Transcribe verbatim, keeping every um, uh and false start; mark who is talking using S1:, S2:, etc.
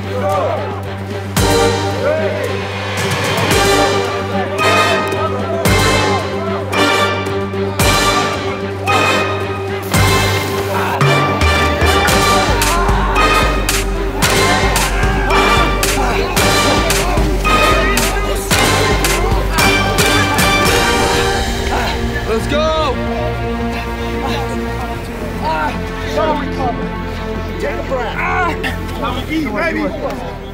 S1: Let's go!
S2: Take a breath. Ah! Eat, baby!